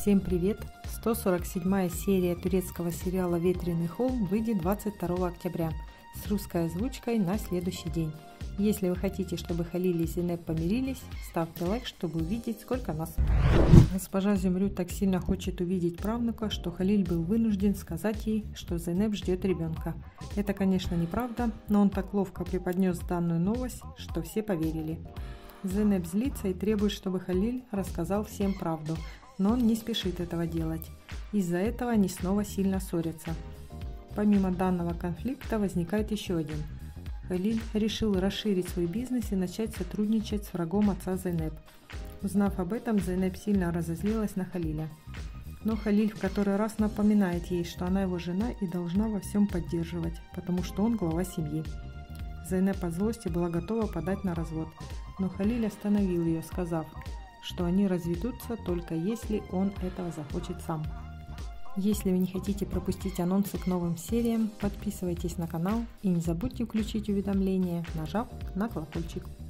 Всем привет! 147 серия турецкого сериала «Ветреный холм» выйдет 22 октября с русской озвучкой на следующий день. Если вы хотите, чтобы Халиль и Зейнеп помирились, ставьте лайк, чтобы увидеть, сколько нас. Госпожа Зümrüt так сильно хочет увидеть правнука, что Халиль был вынужден сказать ей, что Зейнеп ждет ребенка. Это, конечно, неправда, но он так ловко преподнес данную новость, что все поверили. Зейнеп злится и требует, чтобы Халиль рассказал всем правду, но он не спешит этого делать. Из-за этого они снова сильно ссорятся. Помимо данного конфликта возникает еще один. Халиль решил расширить свой бизнес и начать сотрудничать с врагом отца Зейнеп. Узнав об этом, Зейнеп сильно разозлилась на Халиля. Но Халиль в который раз напоминает ей, что она его жена и должна во всем поддерживать, потому что он глава семьи. Зейнеп от злости была готова подать на развод, но Халиль остановил ее, сказав, что они разведутся только если он этого захочет сам. Если вы не хотите пропустить анонсы к новым сериям, подписывайтесь на канал и не забудьте включить уведомления, нажав на колокольчик.